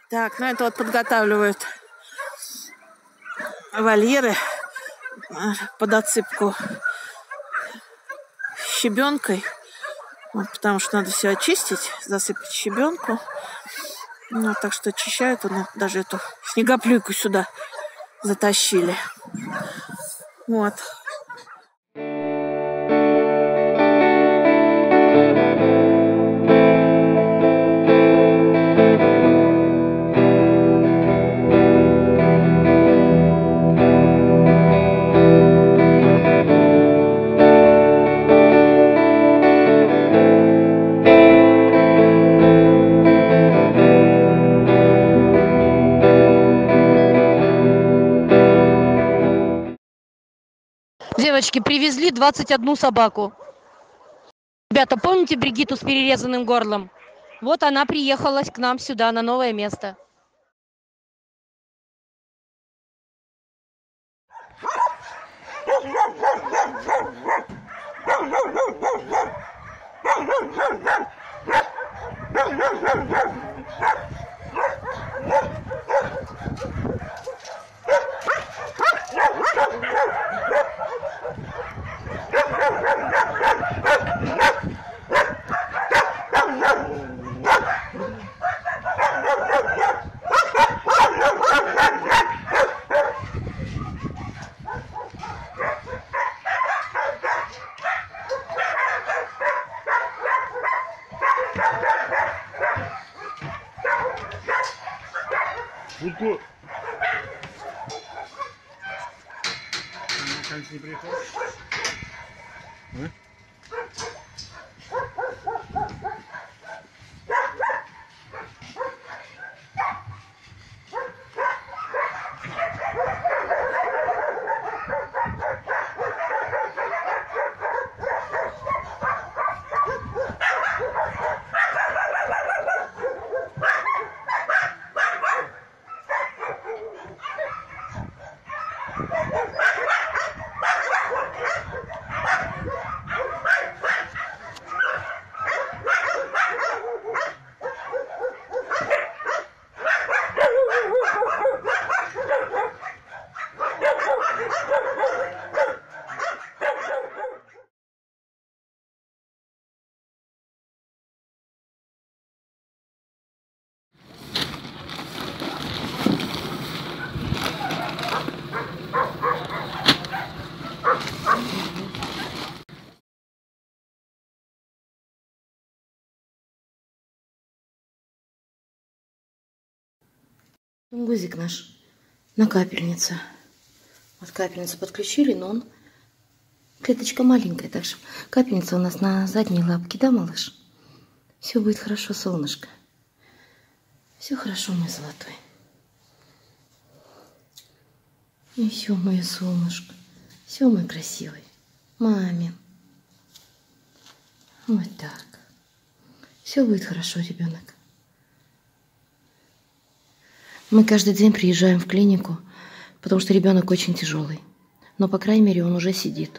Так, ну это вот подготавливают вольеры под отсыпку щебенкой. Вот, потому что надо все очистить, засыпать щебенку. Ну, так что очищают. Вот, даже эту снегоплюйку сюда затащили. Вот. Девочки, привезли 21 собаку. Ребята, помните Бригитту с перерезанным горлом? Вот она приехала к нам сюда, на новое место. Будку. Наконец не приехал. Гузик наш на капельнице. Вот капельницу подключили, но он клеточка маленькая, так что капельница у нас на задней лапке, да, малыш? Все будет хорошо, солнышко. Все хорошо, мой золотой. И все, мое солнышко. Все, мой красивый. Мамин. Вот так. Все будет хорошо, ребенок. Мы каждый день приезжаем в клинику, потому что ребенок очень тяжелый. Но, по крайней мере, он уже сидит.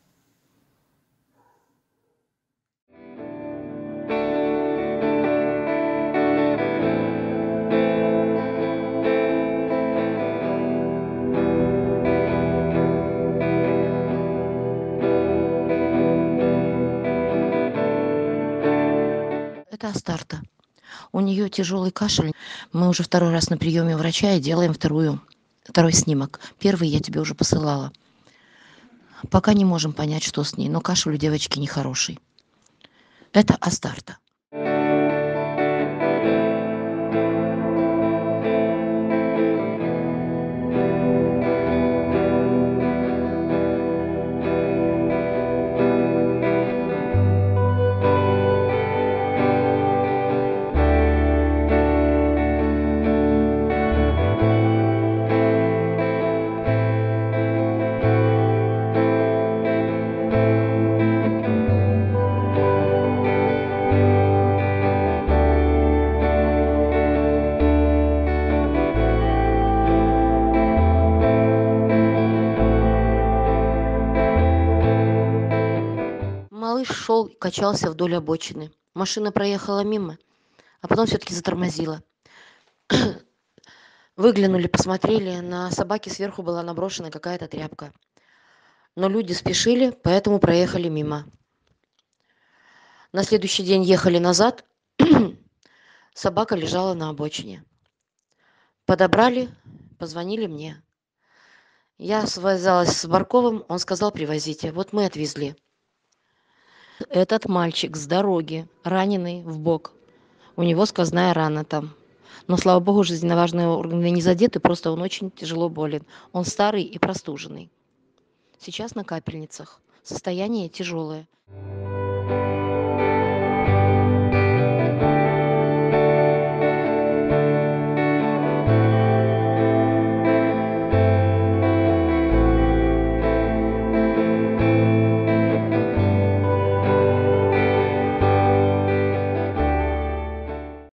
Это Астарта. У нее тяжелый кашель. Мы уже второй раз на приеме у врача и делаем второй снимок. Первый я тебе уже посылала. Пока не можем понять, что с ней, но кашель у девочки нехороший. Это Астарта. Малыш шел, качался вдоль обочины. Машина проехала мимо, а потом все-таки затормозила. Выглянули, посмотрели, на собаке сверху была наброшена какая-то тряпка. Но люди спешили, поэтому проехали мимо. На следующий день ехали назад, собака лежала на обочине. Подобрали, позвонили мне. Я связалась с Барковым, он сказал, привозите. Вот мы отвезли. Этот мальчик с дороги, раненый в бок. У него сквозная рана там. Но, слава богу, жизненно важные органы не задеты, просто он очень тяжело болен. Он старый и простуженный. Сейчас на капельницах. Состояние тяжелое.